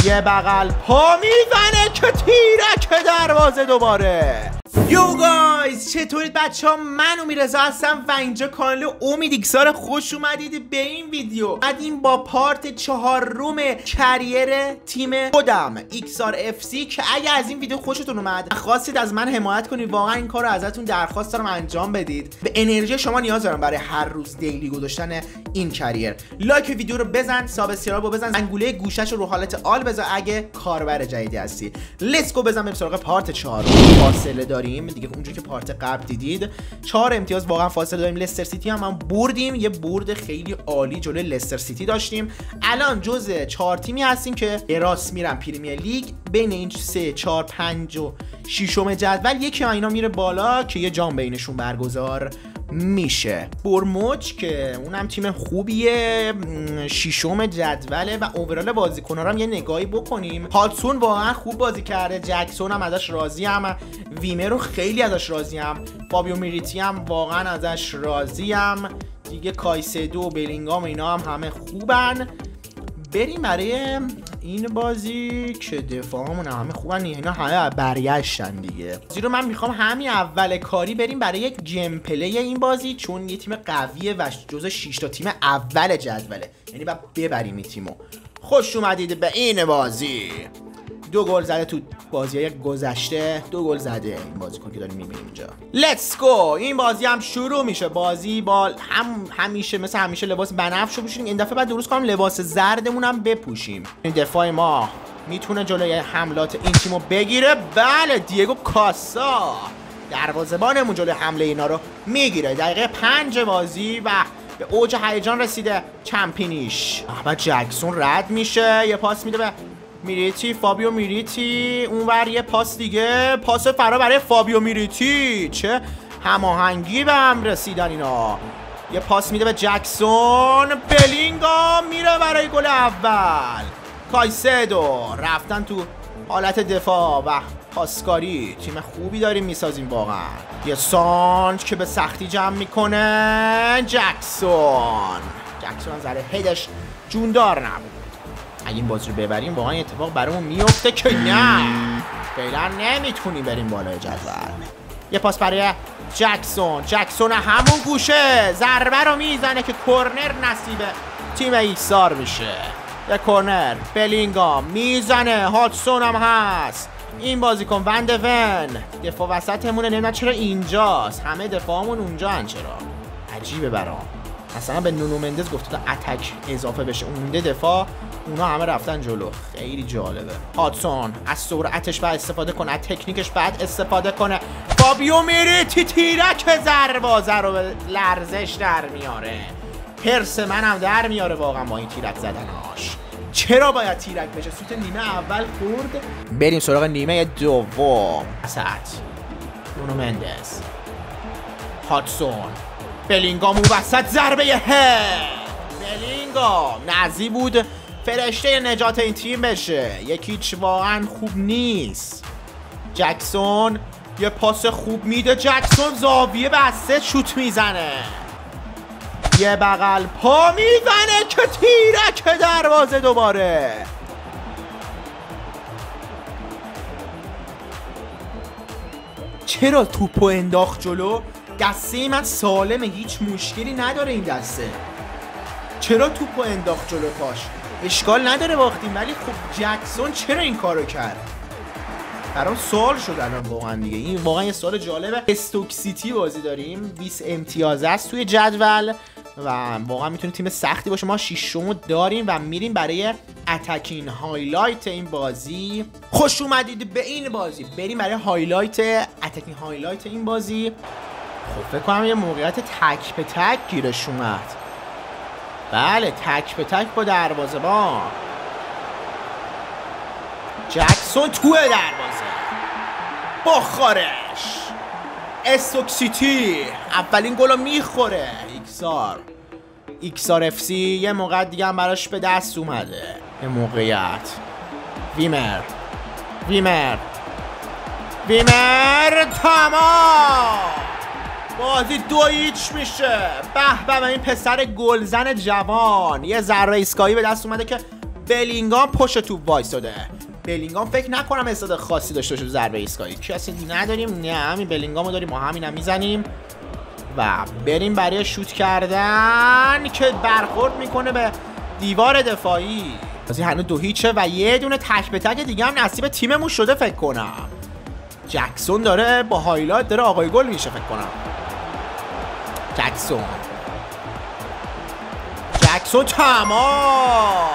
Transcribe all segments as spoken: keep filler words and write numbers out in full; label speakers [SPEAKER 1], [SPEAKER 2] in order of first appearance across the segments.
[SPEAKER 1] یه بغل پا میزنه که تیرک دروازه دوباره. یو گایز چطورید بچه ها؟ من امیررضا هستم و اینجا کانال امید ایکسار. خوش اومدید به این ویدیو. اومدیم با پارت چهارم کریر تیم خودم ایکسار اف سی که اگه از این ویدیو خوشتون اومد خواستید از من حمایت کنید، واقعا این کار رو ازتون درخواست دارم انجام بدید. به انرژی شما نیاز دارم برای هر روز دیلی گذاشتن این کریر. لایک ویدیو رو بزن، سابسکرایب رو بزن، انگوله گوشش رو رو حالت آل بذار اگه کاربر جدیدی هستی. لیتس گو بزنیم سراغ پارت چهارم. فاصله داریم دیگه، اونجوری که پارت قبل دیدید چهار امتیاز واقعا فاصله داریم. لستر سیتی هم, هم بردیم، یه برد خیلی عالی جلوی لستر سیتی داشتیم. الان جزء چهار تیمی هستیم که راست میرن پریمیر لیگ، بین این سه چهار پنج و ششم جدول یکی از اینا میره بالا که یه جام بینشون برگزار میشه. برموج که اونم تیم خوبیه، ششم جدوله و اوورال بازیکن‌ها رو هم یه نگاهی بکنیم. هاتسون واقعا خوب بازی کرده، جکسون هم ازش راضیم، ویمر رو خیلی ازش راضیم، فابیو میریتی هم واقعا ازش راضیم دیگه، کایسدو و بلینگام اینا هم همه خوبن. بریم برای این بازی که دفاعمون همه خوبن، اینا همه برگشتن دیگه. زیرا من میخوام همین اول کاری بریم برای یک گیم پلی این بازی، چون یه تیم قویه و جزو شش تا تیم اول جدوله، یعنی باید ببریم این تیمو. خوش اومدید به این بازی. دو گل زده تو بازی‌های گذشته، دو گل زده این بازیکن که داریم می‌بینیم اینجا. لیتس گو. این بازی هم شروع میشه. بازی با هم همیشه مثل همیشه لباس بنفش رو پوشیدیم. این دفعه بعد درست کنم لباس زردمون هم بپوشیم. این دفاع ما میتونه جلوی حملات این تیمو بگیره. بله، دیگو کاسا دروازه‌بانمون جلوی حمله اینا رو میگیره. دقیقه پنج بازی و به اوج هیجان رسیده چمپینیش. بعد جکسون رد میشه، یه پاس میده به میریتی، فابیو میریتی، اونور یه پاس دیگه، پاس فرا برای فابیو میریتی. چه هماهنگی به هم رسیدن اینا. یه پاس میده به جکسون، بلینگام میره برای گل اول. کایسدو رفتن تو حالت دفاع و پاسکاری. تیم خوبی داریم میسازیم واقعا. یه سانچ که به سختی جمع میکنه. جکسون جکسون هم زره هیدش جوندار نبود. اگه این بازی رو ببریم واقعا اتفاق برامون میفته که نه، فعلا نمیتونیم بریم بالای جدول. یه پاس برای جکسون، جکسون همون گوشه ضربه رو میزنه که کرنر نصیب تیم ایکسار میشه. یه کرنر، بلینگام میزنه، هاتسون هم هست. این بازیکن وندون دفاع وسطمونه، نمیدونم چرا اینجاست، همه دفاعمون اونجا هن، چرا عجیبه برام. اصلا به نونو مندز گفته تا اتک اضافه بشه، اونده دفاع، اونا همه رفتن جلو. خیلی جالبه. هاتسون از سرعتش بعد استفاده کنه، از تکنیکش بعد استفاده کنه. فابیو میریتی تیرک دروازه رو به لرزش در میاره. حرس منم در میاره واقعا با این تیرک زدناش. چرا باید تیرک بشه؟ سوت نیمه اول خورد. بریم سراغ نیمه دوم. اسد نونو مندز، هاتسون، بلینگام اون وسط ضربه هد. بلینگام نزدیک بود فرشته نجات این تیم بشه، یکیچ واقعا خوب نیست. جکسون یه پاس خوب میده، جکسون زاویه بسته شوت میزنه، یه بغل پا میزنه که تیرک دروازه دوباره. چرا توپو انداخت جلو؟ دسته من سالمه، هیچ مشکلی نداره این دسته. چرا توپو انداخت جلو پاش؟ اشکال نداره باختیم، ولی خب جکسون چرا این کارو کرد؟ برام سوال شد الان واقعا دیگه. این واقعا یه سوال جالبه. استوک سیتی بازی داریم، بیست امتیاز است توی جدول و واقعا میتونه تیم سختی باشه. ما ششم داریم و میریم برای اتکین هایلایت این بازی. خوش اومدید به این بازی. بریم برای هایلایت، اتکین هایلایت این بازی. خب فکر کنم یه موقعیت تک به تک گیرش اومد. بله، تک به تک با دروازه‌بان. جکسون توی دروازه، بخورش. استوک سیتی اولین گل رو میخوره. ایکسار ایکسار اف سی یه موقع دیگه هم براش به دست اومده. یه موقعیت، ویمر ویمر ویمر تمام. بازی دو هیچ میشه. به به این پسر گلزن جوان. یه ذره ایسکایی به دست اومده که بلینگام پشت توپ وایساده. بلینگام فکر نکنم استعداد خاصی داشته باشه ضربه ایستگاهی. کسی نداریم. نه همین بلینگامو داریم، ما همینم میزنیم و بریم برای شوت کردن که برخورد میکنه به دیوار دفاعی. بازی هنوز دو هیچه و یه دونه تک به تک دیگه هم نصیب تیممون شده فکر کنم. جکسون داره با هایلایت داره آقای گل میشه فکر کنم. جکسون جکسون تمام.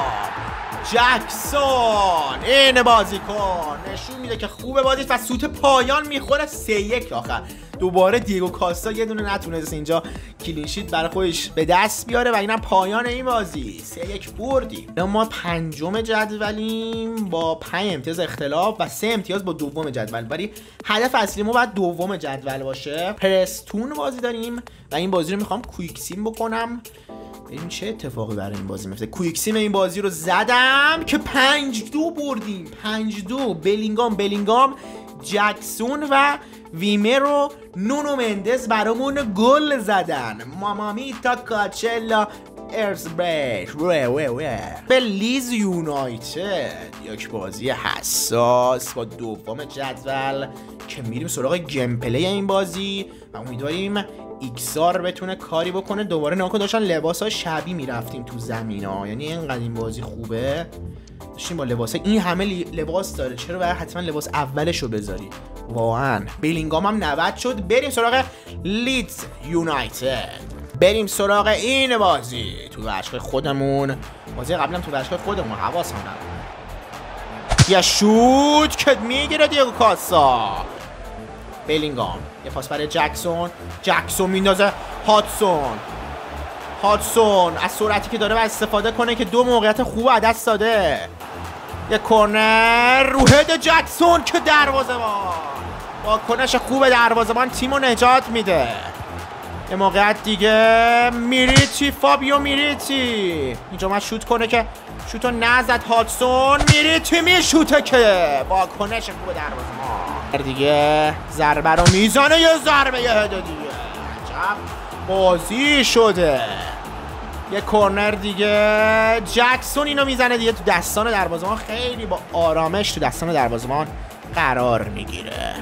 [SPEAKER 1] جکسون این بازیکن نشون میده که خوبه بازی و سوت پایان میخوره. سه یک آخر دوباره دیگو کاستا یه دونه نتونست اینجا کلینشیت برای خودش به دست بیاره و اینم پایان این بازی. سه یک بردیم. ما پنجم جدولیم با پنج امتیاز اختلاف و سه امتیاز با دوم جدول، ولی هدف اصلی ما باید دوم جدول باشه. پرستون بازی داریم و این بازی رو میخوام کویکسیم بکنم. این چه اتفاقی برای این بازی میفته. کویکسیم این بازی رو زدم که پنج دو بردیم. پنج دو. بلینگام بلینگام جکسون و ویمر و نونو مندز برامون گل زدن. مامامیتا کاچلا ارزبرش وی وی وی. به لیز یونایتد یک بازی حساس با دوم جدول که میریم سراغ گیم پلی این بازی و امیدواریم ایکسار بتونه کاری بکنه. دوباره ناکن داشتن لباس ها شبیه میرفتیم تو زمین ها، یعنی اینقدر این بازی خوبه داشتیم با لباس این همه لباس داره، چرا باید حتما لباس اولش رو بذاری واقعا. بیلینگام هم نود شد. بریم سراغ لیدز یونایتد. بریم سراغ این بازی تو ورزشگاه خودمون. بازی قبلا تو ورزشگاه خودمون حواسم نبود. یه شوت که میگیره دیگو کاسا. بیلینگام یه پاس برای جکسون. جکسون میندازه هاتسون. هاتسون از سرعتی که داره و استفاده کنه که دو موقعیت خوب از دست داده. یه کورنر رو هد جکسون که دروازه‌بان با کنش خوب دروازه‌بان تیمو نجات میده. یه موقعیت دیگه میریتی فابیو میریتی اینجا ما شوت کنه که شوتو نزد هاتسون. میریتی میشوته که با کنش خوب دروازه‌بان دیگه ضربه رو میزنه. یه ضربه یه هد دیگه عجب بازی شده. یه کورنر دیگه جکسون اینو میزنه دیگه تو دستان دروازه‌بان. خیلی با آرامش تو دستان دروازه‌بان قرار میگیره.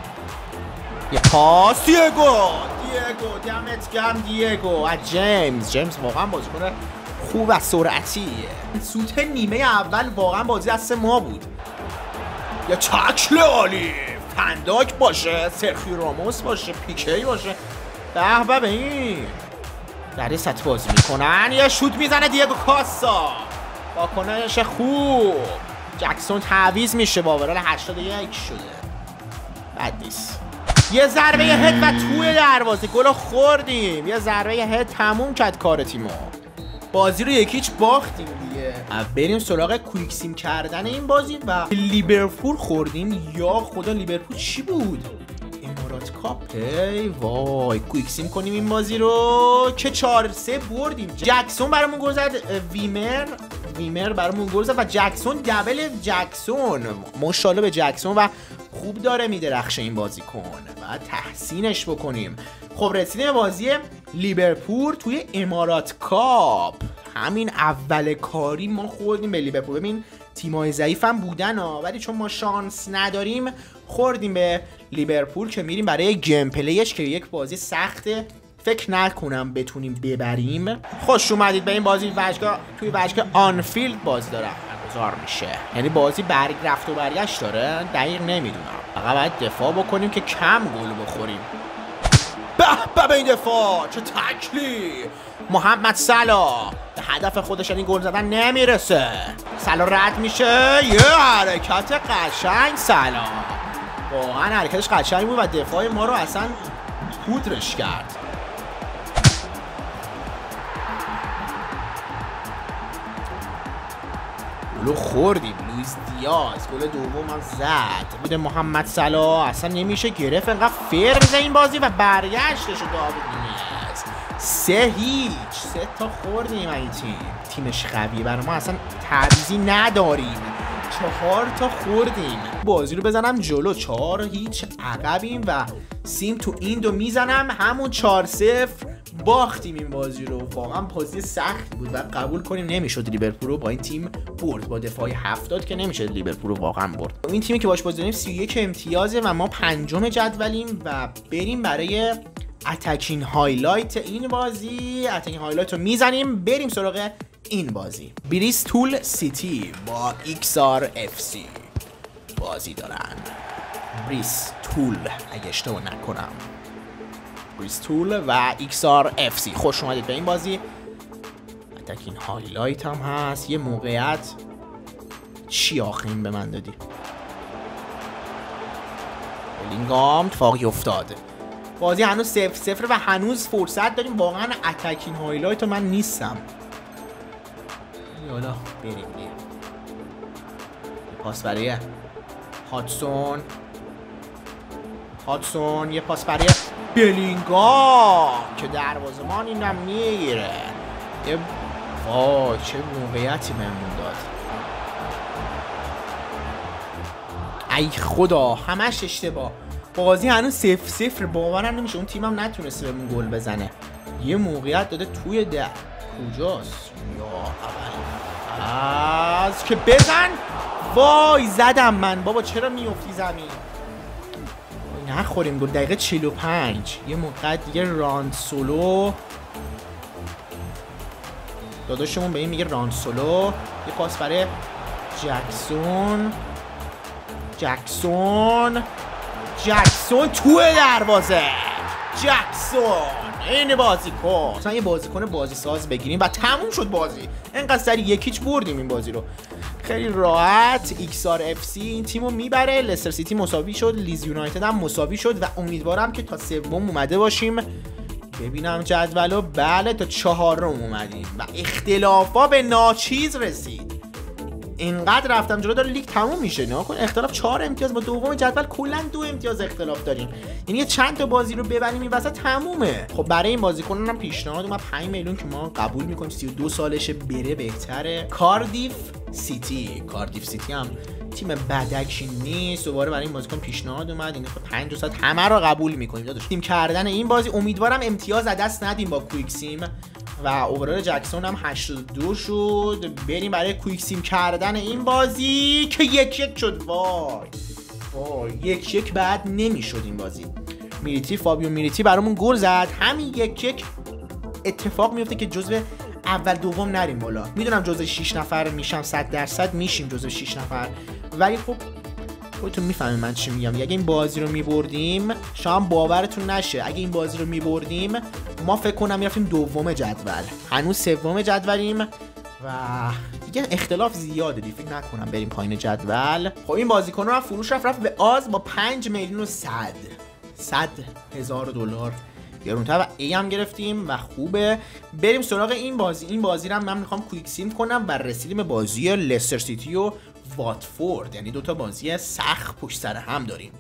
[SPEAKER 1] یه پاس دیگو دیگو دمت گرم دیگو از جیمز. جیمز واقعا بازیکن خوب و سرعتیه. سوت نیمه اول واقعا بازی دست ما بود. یا تکل عالی فنداک باشه، سرخیو راموس باشه، پیکی باشه. به به به این در این سطح بازی میکنن. یه شوت میزنه دیگو کاسا با کنش خوب. جکسون تعویض میشه با اوورال هشتاد و یک شده. بد نیست. یه ضربه هد و توی دروازه گل خوردیم. یه ضربه هد تموم کرد کار تیمو. بازی رو یکیچ باختیم دیگه. بریم سراغ کویکسیم کردن این بازی و لیورپول خوردیم. یا خدا لیورپول چی بود؟ امارات کاپ. ای وای کویکسیم کنیم این بازی رو که چهار سه بردیم. جکسون برامون گل زد. ویمر ویمر برامون گل زد و جکسون دبل جکسون. ماشاءالله به جکسون و خوب داره میدرخشه این بازیکن و تحسینش بکنیم. خب رسیدیم به بازی لیورپول توی امارات کاپ. همین اول کاری ما خوردیم به لیورپول. ببین تیمای ضعیفم بودن ها، ولی چون ما شانس نداریم خوردیم به لیورپول که میریم برای گیم پلیش که یک بازی سخته. فکر نکنم بتونیم ببریم. خوش اومدید به این بازی. ورزشگاه توی ورزشگاه آنفیلد بازی داره برگزار میشه، یعنی بازی برگ رفت و برگشت داره. دقیق نمیدونم، فقط باید دفاع بکنیم که کم گل بخوریم. به به به این دفاع چه تکلی. محمد صلاح به هدف خودش این گل زدن نمیرسه. صلاح رد میشه. یه حرکت قشنگ صلاح. واقعا حرکتش قشنگ بود و دفاع ما رو اصلا پودرش کرد. گلو خوردیم. لوئیس دیاز گل دوم هم زد. بود محمد صلاح اصلا نمیشه گرفت. انقدر فر میزه این بازی و برگشتش داوود نونیز. سه هیچ سه تا خوردیم. این تیم تیمش قویه، برای ما اصلا تعویضی نداریم. چهار تا خوردیم. بازی رو بزنم جلو. چهار هیچ عقبیم و سیم تو این دو میزنم. همون چهار صفر باختیم این بازی رو. واقعا بازی سخت بود و قبول کنیم نمیشد لیورپول رو با این تیم برد. با دفاع هفتاد که نمیشه لیورپول رو واقعا برد. این تیمی که باش بازی داریم سی و یک امتیازه و ما پنجم جدولیم و بریم برای اتکین هایلایت این بازی. اتکین هایلایت رو میزنیم، بریم سراغ این بازی. بریستول سیتی با ایکس آر اف سی بازی دارن. بریستول اگه اشتباه نکنم، بریستول و ایکس آر اف سی. خوش اومدید به این بازی. اتکین هایلایت هم هست. یه موقعیت چی آخه این به من دادی؟ بلینگام اتفاقی افتاد. بازی هنوز صفر صفر و هنوز فرصت داریم. واقعا اتکین هایلایت من نیستم. یالا بریم بریم. پاس برای هاتسون. هاتسون یه پاس برای بلینگام که دروازه‌بان اینم میگیره. یه وای چه موقعیتی بهمون داد. ای خدا همش اشتباه. بازی هنوز صفر صفر. باورم نمیشه اون تیمم نتونسته بهمون گل بزنه. یه موقعیت داده توی در کجاست؟ یا اول از که بزن. وای زدم من بابا. چرا میافتی زمین؟ نخوریم گل. دقیقه چهل و پنج. یه موقع دیگه راند سولو. داداشمون به این میگه راند سولو. یه پاس برای جکسون. جکسون جکسون توی دروازه. جکسون این بازیکن. مثلا یه بازیکن بازی ساز بگیریم و تموم شد بازی. اینقدر سری یکیچ بردیم این بازی رو خیلی راحت. ایکس آر اف سی این تیمو میبره. لستر سیتی مساوی شد. لیز یونایتد هم مساوی شد و امیدوارم که تا سوم اومده باشیم. ببینم جدولو. بله تا چهارم اومدیم و اختلافا به ناچیز رسید. اینقدر رفتم جلو داره لیگ تموم میشه. نه کن اختلاف چهار امتیاز با دوم جدول کلا دو امتیاز اختلاف داریم. یعنی یه چند تا بازی رو ببریم این وسط تمومه. خب برای این بازیکنان هم پیشنهاد اومد پنج میلیون که ما قبول میکنیم. سی و دو سالشه بره بهتره. کاردیف سیتی. کاردیف سیتی هم تیم بدکی نیست. دوباره برای این بازیکن پیشنهاد اومد. این پنج ساعت همه رو قبول میکنیم داداش. تیم کردن این بازی امیدوارم امتیاز از دست ندیم با کویک سیم و اوورال جکسون هم هشتاد و دو شد. بریم برای کویک سیم کردن این بازی که یک یک شد. وای وای یک یک بعد نمیشد این بازی. میریتی فابیو میریتی برامون گل زد. همین یک یک اتفاق میفته که جزو اول دوم نریم بالا. میدونم جزو شش نفر میشم صد درصد میشیم جزو شش نفر، ولی خب خودتون میفهمید من چی میگم. اگه این بازی رو میبردیم شاید باورتون نشه. اگه این بازی رو میبردیم ما فکر کنم میرفتیم دوم جدول. هنوز سوم جدولیم و دیگه اختلاف زیاده دی. فکر نکنم بریم پایین جدول. خب این بازیکن رو فروش رفت رفت به آز با پنج میلیون و صد صد هزار دلار گرونتر و ای هم گرفتیم و خوبه. بریم سراغ این بازی. این بازی رو من میخوام کویک سیم کنم و رسیدیم به بازی لستر سیتی و واتفورد. یعنی دوتا بازی سخت پشت سر هم داریم.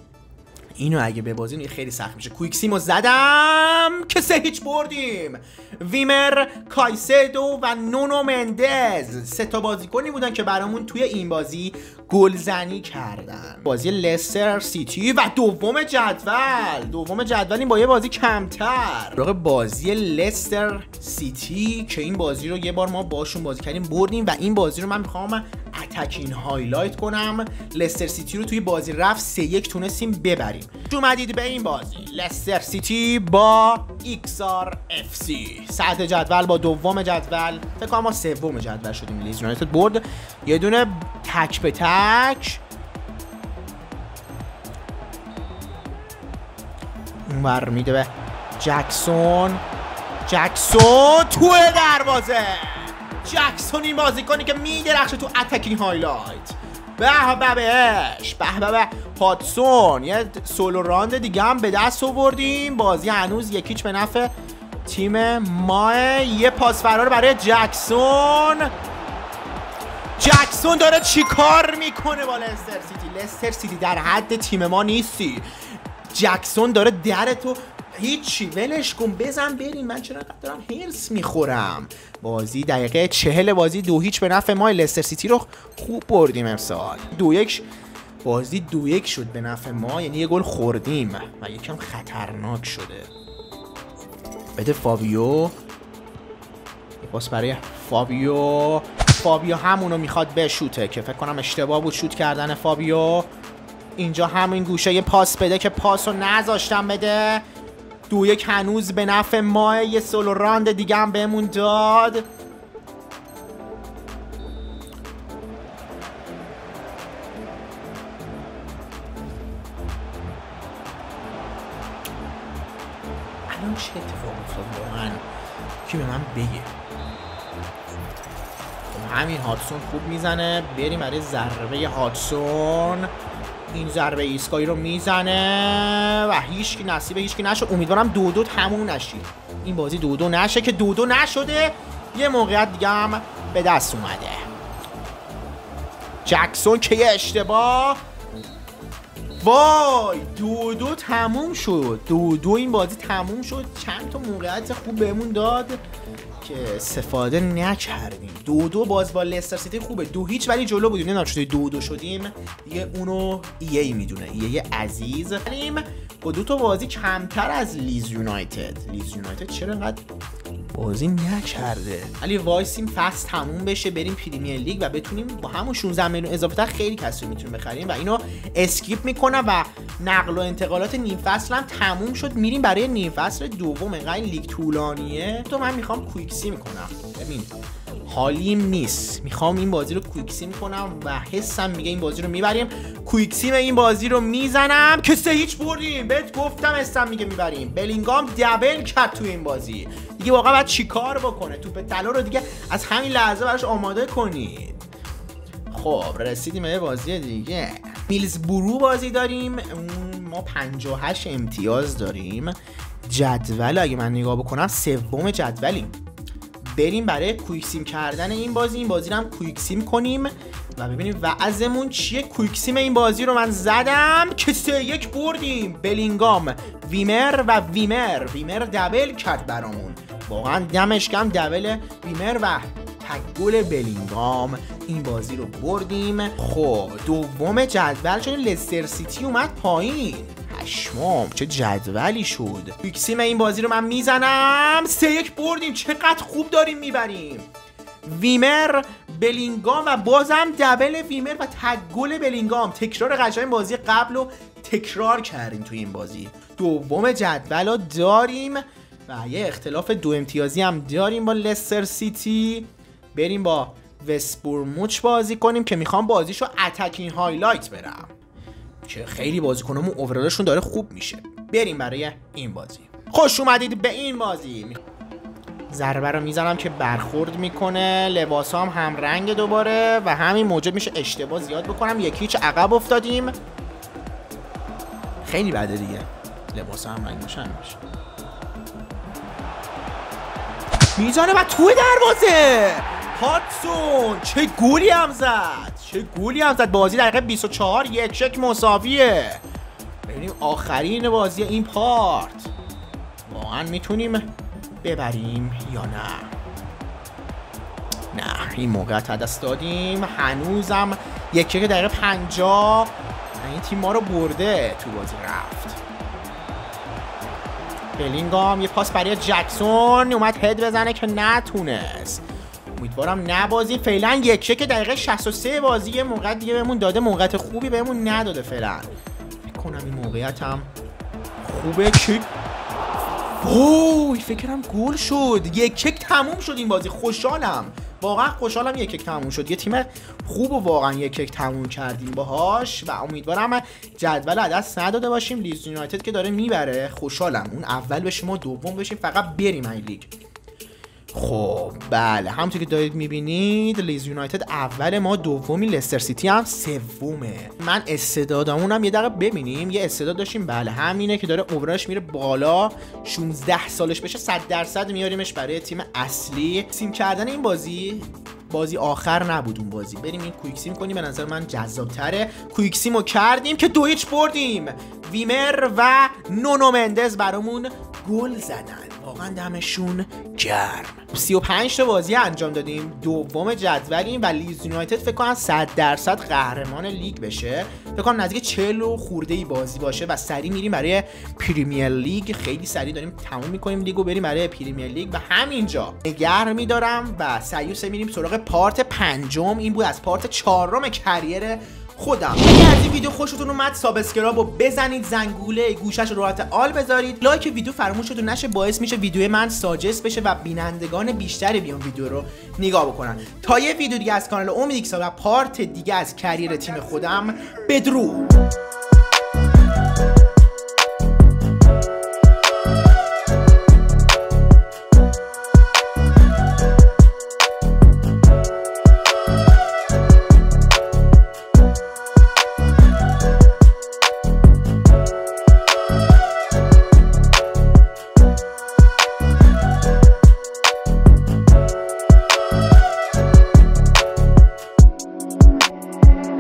[SPEAKER 1] اینو اگه ببازیم خیلی سخت میشه. کویک سیمو زدم که سه هیچ بردیم. ویمر، کایسدو و نونو مندز سه تا بازیکنی بودن که برامون توی این بازی گلزنی کردن. بازی لستر سیتی و دوم جدول. دوم جدول این با یه بازی کمتر. راقع بازی لستر سیتی که این بازی رو یه بار ما باشون بازی کردیم بردیم و این بازی رو من میخوام اتکین هایلایت کنم. لستر سیتی رو توی بازی رفت سه یک تونستیم ببریم. اومدید به این بازی لستر سیتی با ایکس آر اف سی. صدر جدول با دوم جدول. فکر کنم ما سوم جدول شدیم. لیز یونایتد برد. یه دونه تک به تک اونور میده به جکسون. جکسون تو دروازه. جکسون این بازیکنی که میدرخشه تو اتکینگ هایلایت. به به بهش. به به به هاتسون. یه سولو راند دیگه هم به دست آوردیم. بازی هنوز یکیچ به نفع تیم ما. یه پاس فرار برای جکسون. جکسون داره چی کار میکنه با لستر سیتی. لستر سیتی در حد تیم ما نیستی. جکسون داره درتو هیچی ولش کن بزن بریم. من چرا دارم هرس میخورم. بازی دقیقه چهل بازی دو هیچ به نفع ما. لستر سیتی رو خوب بردیم امسال. دو یک بازی دو یک شد به نفع ما. یعنی یه گل خوردیم و یکم خطرناک شده. بده فابیو. پاس برای فابیو. فابیو همونو میخواد بشوته که فکر کنم اشتباه بود شوت کردن فابیو. اینجا همین گوشه یه پاس بده که پاسو نذاشتم بده. دو یک هنوز به نفع ماه. یه سولو راند دیگه هم بهمون داد. الان چه اتفاق افتاد واقعا کی به من بگه. همین هاتسون خوب میزنه. بریم برای ضربه هاتسون. این ضربه ایستگاهی رو میزنه و هیچکی نصیب هیچکی نشد. امیدوارم دو دو تموم نشید. این بازی دو دو نشه که دو دو نشده. یه موقعیت دیگه هم به دست اومده. جکسون که یه اشتباه. وای دو دو تموم شد. دو دو این بازی تموم شد. چند تا موقعیت خوب بهمون داد که استفاده نکردیم. دو دو باز با لستر سیتی خوبه. دو هیچ ولی جلو بودیم. نمیدونم چطوری دو دو شدیم. دیگه اونو ای ای میدونه. ای ای عزیز. بریم با دو تا بازی کمتر از لیز یونایتد. لیز یونایتد چرا انقدر بازی نکرده؟ ولی وایسیم فصل تموم بشه بریم پریمیر لیگ و بتونیم با همون شانزده میلیون اضافه تر خیلی کسی میتونیم بخریم و اینو اسکیپ میکنم و نقل و انتقالات نیم فصل هم تموم شد. میریم برای نیم فصل دوم. انقدر لیگ طولانیه تو من میخوام کویکسی میکنم. ببین حالیم نیست. میخوام این بازی رو کویکسی میکنم و حسم میگه این بازی رو میبریم. کویکسی این بازی رو میزنم که سه هیچ بردیم. بهت گفتم حسم میگه میبریم. بلینگام دبل کرد تو این بازی. دیگه واقعا باید چیکار بکنه؟ توپ طلا رو دیگه از همین لحظه براش آماده کنید. خب رسیدیم به بازی دیگه. میلز برو بازی داریم. ما پنجاه و هشت امتیاز داریم. جدول اگه من نگاه بکنم سوم جدولیم. بریم برای کویکسیم کردن این بازی. این بازی رو هم کویکسیم کنیم و ببینیم وضعمون چیه. کویکسیم این بازی رو من زدم که سه یک بردیم. بلینگام ویمر و ویمر ویمر دبل کرد برامون. واقعا دمش گرم دبل ویمر و تک گل بلینگام این بازی رو بردیم. خب دوم جدول چون لستر سیتی اومد پایین. پشمام چه جدولی شد. کویکسیم این بازی رو من میزنم. سه یک بردیم. چقدر خوب داریم میبریم. ویمر بلینگام و بازم دبل ویمر و تک گل بلینگام. تکرار قشنگ بازی قبل رو تکرار کردیم تو این بازی. دوم جدول رو داریم و یه اختلاف دو امتیازی هم داریم با لستر سیتی. بریم با وستبورموچ بازی کنیم که میخوام بازیشو اتکین هایلایت برم که خیلی بازیکنامون اوورالشون داره خوب میشه. بریم برای این بازی. خوش اومدید به این بازی. ضربه رو میزنم که برخورد میکنه. لباس هم هم رنگ دوباره و همین موجب میشه اشتباه زیاد بکنم. یکی هیچ عقب افتادیم. خیلی بده دیگه. لباس هم رنگ میشه میشه میزنه و توی دروازه. هاتسون چه گولی هم زد. چه گولی هم زد. بازی دقیقه بیست و چهار یک یک مساویه. ببینیم آخرین بازی این پارت واقعا میتونیم ببریم یا نه. نه این موقع تا دست دادیم. هنوزم یک یک دقیقه پنجاه. این تیم ما رو برده تو بازی رفت. بلینگام یه پاس برای جکسون اومد هد بزنه که نتونست. امیدوارم نبازی. فعلا یک یک دقیقه شصت و سه بازی. یه موقع دیگه بهمون داده. موقعیت خوبی بهمون نداده فعلا. فکر کنم این موقعیت هم خوبه که وای فکرم گل شد. یک یک تموم شد این بازی. خوشحالم واقعا خوشحالم یک یک تموم شد. یه تیم خوب و واقعا یک یک تموم کردیم باهاش و امیدوارم جدول از دست نداده باشیم. لیز یونایتد که داره میبره خوشحالم. اون اول بشیم و دوم بشیم فقط بریم این لیگ. خب بله همونطور که دارید میبینید لیز یونایتد اول ما دومی. لستر سیتی هم سومه. من استعدادمونم یه دقیقه ببینیم. یه استعداد داشتیم بله همینه که داره عمرش میره بالا. شانزده سالش بشه صد درصد میاریمش برای تیم اصلی. سیم کردن این بازی بازی آخر نبود اون بازی. بریم این کویکسیم کنیم به نظر من جذاب‌تره. کویکسیمو کردیم که دو هیچ بردیم. ویمر و نونو مندز برامون گل زدن. واقعا دمشون گرم. سی و پنج تا بازی انجام دادیم، دوم جدولیم و لیدز یونایتد فکر کنم صد درصد قهرمان لیگ بشه. فکر کنم نزدیک چهل و خورده ای بازی باشه و سری میریم برای پریمیر لیگ. خیلی سری داریم تموم میکنیم لیگو بریم برای پریمیر لیگ و همینجا نگه میدارم و سریوس میریم سراغ پارت پنجم. این بود از پارت چهارم کریر خودم. اگه از این ویدیو خوشتون اومد سابسکرایب رو بزنید، زنگوله گوشش رو راحت آل بذارید، لایک ویدیو فراموشتون نشه، باعث میشه ویدیو من ساجست بشه و بینندگان بیشتری بیان ویدیو رو نگاه بکنن. تا یه ویدیو دیگه از کانال امید ایکسا و پارت دیگه از کریر تیم خودم، بدرود.